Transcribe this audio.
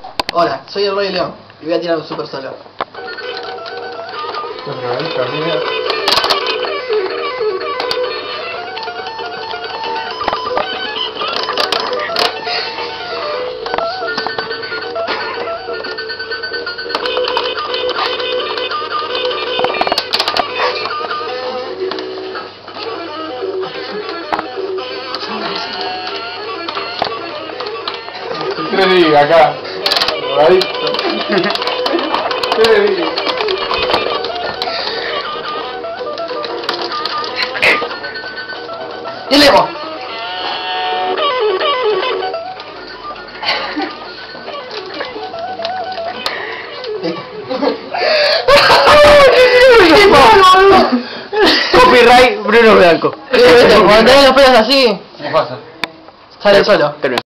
Hola, soy el Rey León y voy a tirar un super solo. ¿Qué le diga acá? Drogadicto. ¿Qué le diga? ¡Y Lemo! Copyright Bruno Blanco. Cuando tenés los pelos así, ¿Qué pasa? sale solo.